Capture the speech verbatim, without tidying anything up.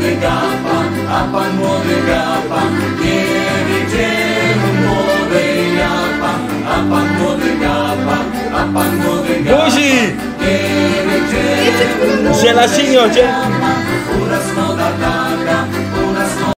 młody gapa, a pan młody gapa nie wie, gdzie młody japa, a pan młody gapa, a pan młody gapa Buzi! nie wie, gdzie Żelasinio, gdzie? uraz